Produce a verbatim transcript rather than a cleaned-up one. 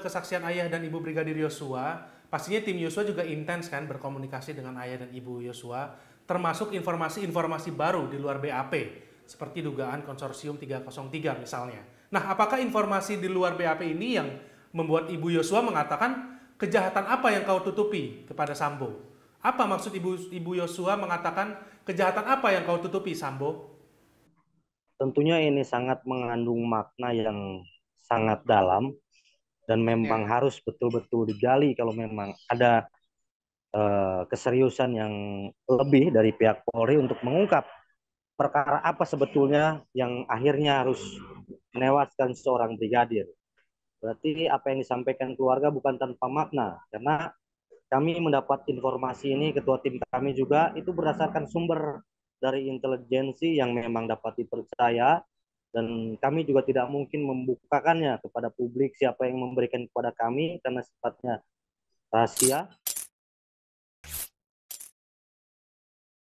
kesaksian ayah dan ibu Brigadir Yosua, pastinya tim Yosua juga intens kan berkomunikasi dengan ayah dan ibu Yosua, termasuk informasi-informasi baru di luar B A P, seperti dugaan konsorsium tiga nol tiga misalnya. Nah, apakah informasi di luar B A P ini yang membuat ibu Yosua mengatakan kejahatan apa yang kau tutupi kepada Sambo? Apa maksud ibu ibu Yosua mengatakan kejahatan apa yang kau tutupi, Sambo? Tentunya ini sangat mengandung makna yang sangat dalam dan memang Ya. harus betul-betul digali kalau memang ada eh, keseriusan yang lebih dari pihak Polri untuk mengungkap perkara apa sebetulnya yang akhirnya harus menewaskan seorang brigadir. Berarti apa yang disampaikan keluarga bukan tanpa makna, karena kami mendapat informasi ini, ketua tim kami juga, itu berdasarkan sumber dari intelijensi yang memang dapat dipercaya, dan kami juga tidak mungkin membukakannya kepada publik siapa yang memberikan kepada kami, karena sifatnya rahasia.